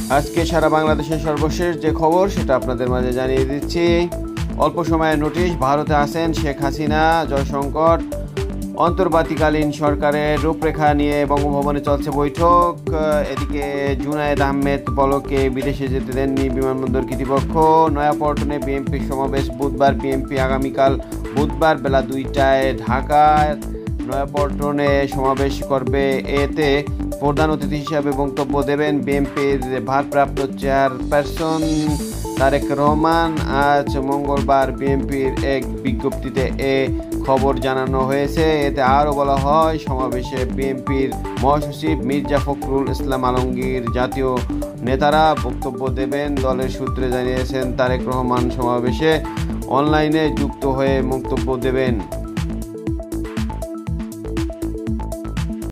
আজকে সারা বাংলাদেশের সর্বশেষ যে খবর সেটা আপনাদের মাঝে জানিয়ে দিচ্ছি। অল্প সময়ের নোটিশ, ভারতে আছেন শেখ হাসিনা, জয়শঙ্কর। অন্তর্বর্তীকালীন সরকারের রূপরেখা নিয়ে বঙ্গভবনে চলছে বৈঠক। এদিকে জুনায়েদ আহমেদ পলককে বিদেশে যেতে দেননি বিমানবন্দর কর্তৃপক্ষ। নয়াপল্টনে বিএনপির সমাবেশ বুধবার, বিএনপি আগামীকাল বুধবার বেলা 2টায় ঢাকায় নয়াপল্টনে সমাবেশ করবে। এতে প্রধান অতিথি হিসাবে বক্তব্য দেবেন বিএনপির ভারপ্রাপ্ত চেয়ারপারসন তারেক রহমান। আজ মঙ্গলবার বিএনপির এক বিজ্ঞপ্তিতে এ খবর জানানো হয়েছে। এতে আরও বলা হয়, সমাবেশে বিএনপির মহাসচিব মির্জা ফখরুল ইসলাম আলমগীর জাতীয় নেতারা বক্তব্য দেবেন। দলের সূত্রে জানিয়েছেন তারেক রহমান সমাবেশে অনলাইনে যুক্ত হয়ে বক্তব্য দেবেন।